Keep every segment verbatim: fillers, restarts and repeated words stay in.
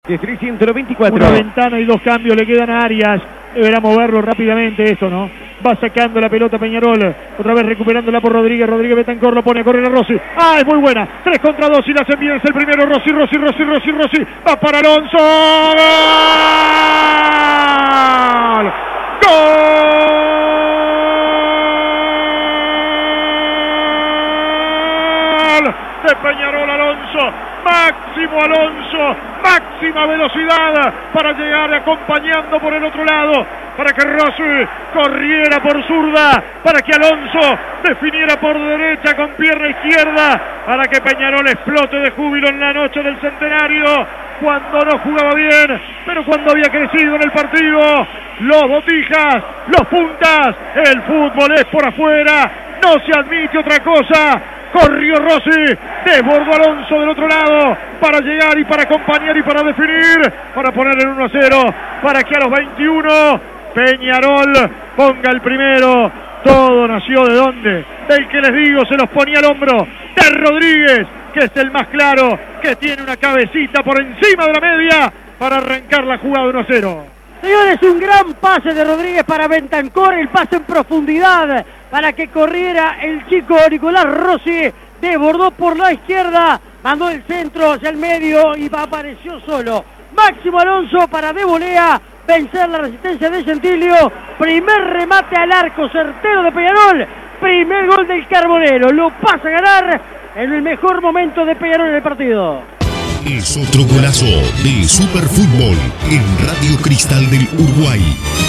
trescientos veinticuatro. Una ventana y dos cambios le quedan a Arias. Deberá moverlo rápidamente esto, ¿no? Va sacando la pelota Peñarol. Otra vez recuperándola por Rodríguez. Rodríguez Betancor lo pone a correr a Rossi. ¡Ah, es muy buena! tres contra dos y la hacen bien. Es el primero. Rossi, Rossi, Rossi, Rossi, Rossi. Va para Alonso. ¡Gol! ¡Gol! De Peñarol Alonso. Máximo Alonso, máxima velocidad para llegar acompañando por el otro lado, para que Rossi corriera por zurda, para que Alonso definiera por derecha con pierna izquierda, para que Peñarol explote de júbilo en la noche del centenario, cuando no jugaba bien, pero cuando había crecido en el partido. Los botijas, los puntas, el fútbol es por afuera, no se admite otra cosa. Corrió Rossi, desbordó Alonso del otro lado para llegar y para acompañar y para definir, para poner el uno a cero, para que a los veintiuno Peñarol ponga el primero. Todo nació ¿de dónde? Del que les digo, se los ponía al hombro, de Rodríguez, que es el más claro, que tiene una cabecita por encima de la media para arrancar la jugada uno a cero. Señores, un gran pase de Rodríguez para Bentancor, el pase en profundidad para que corriera el chico Nicolás Rossi, desbordó por la izquierda, mandó el centro hacia el medio y apareció solo Máximo Alonso para de volea vencer la resistencia de Gentilio. Primer remate al arco certero de Peñarol, primer gol del Carbonero, lo pasa a ganar en el mejor momento de Peñarol en el partido. Es otro golazo de Superfútbol en Radio Cristal del Uruguay.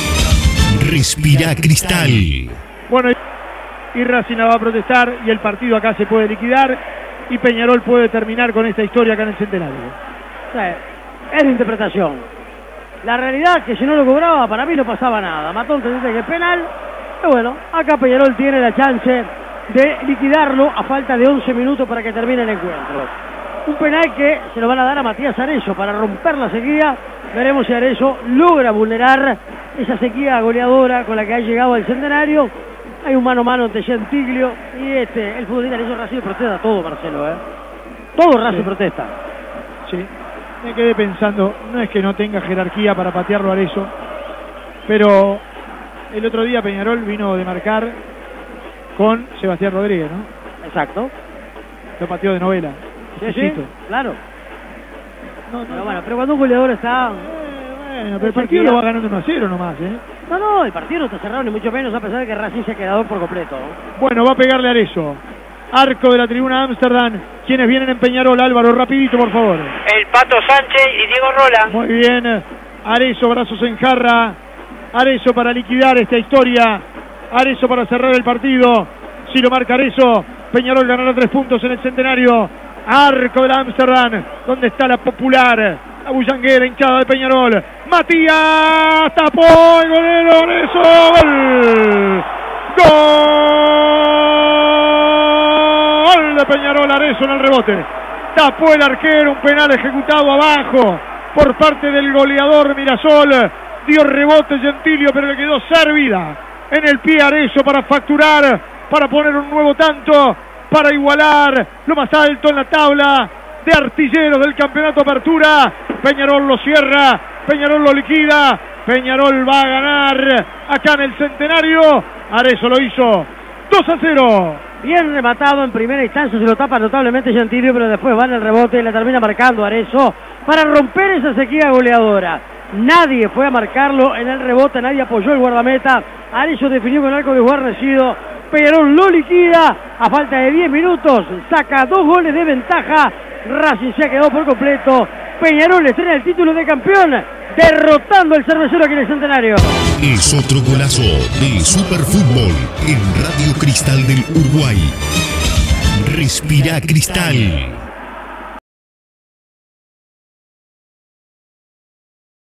Respira Cristal. Bueno, y Racing va a protestar y el partido acá se puede liquidar y Peñarol puede terminar con esta historia acá en el Centenario. O sea, es la interpretación. La realidad es que si no lo cobraba, para mí no pasaba nada. Matón te dice que es penal, pero bueno, acá Peñarol tiene la chance de liquidarlo a falta de once minutos para que termine el encuentro. Un penal que se lo van a dar a Matías Arezzo para romper la sequía. Veremos si Arezzo logra vulnerar esa sequía goleadora con la que ha llegado al Centenario. Hay un mano a mano entre Gentiglio y este, el futbolista Arezzo. Racing protesta todo, Marcelo, ¿eh? Todo Racing sí. protesta. Sí, me quedé pensando, no es que no tenga jerarquía para patearlo Arezzo, pero el otro día Peñarol vino de marcar con Sebastián Rodríguez, ¿no? Exacto. Lo pateó de novela. Sí, sí, claro. No, no, pero bueno, pero cuando un goleador está... Eh, bueno, pero el partido lo va ganando uno a cero nomás, ¿eh? No, no, el partido no está cerrado ni mucho menos, a pesar de que Racing se ha quedado por completo. Bueno, va a pegarle a Arezzo. Arco de la tribuna Amsterdam. ¿Quiénes vienen en Peñarol? Álvaro, rapidito, por favor. El Pato Sánchez y Diego Rola. Muy bien. Arezzo, brazos en jarra. Arezzo para liquidar esta historia. Arezzo para cerrar el partido. Si lo marca Arezzo, Peñarol ganará tres puntos en el Centenario. Arco del Amsterdam, donde está la popular, la bullanguera hinchada de Peñarol. Matías tapó el golero Arezzo. Gol. Gol de Peñarol. Arezzo en el rebote. Tapó el arquero, un penal ejecutado abajo por parte del goleador Mirasol. Dio rebote Gentilio, pero le quedó servida en el pie Arezzo para facturar, para poner un nuevo tanto, para igualar lo más alto en la tabla de artilleros del campeonato Apertura. Peñarol lo cierra, Peñarol lo liquida, Peñarol va a ganar acá en el Centenario. Arezzo lo hizo dos a cero. Bien rematado en primera instancia, se lo tapa notablemente Gentilio, pero después va en el rebote y le termina marcando Arezzo para romper esa sequía goleadora. Nadie fue a marcarlo en el rebote, nadie apoyó el guardameta. Arezzo definió con arco desguarnecido. Peñarol lo liquida a falta de diez minutos, saca dos goles de ventaja. Racing se ha quedado por completo. Peñarol estrena el título de campeón, derrotando al Cervecero aquí en el Centenario. Es otro golazo de Superfútbol en Radio Cristal del Uruguay. Respira Cristal.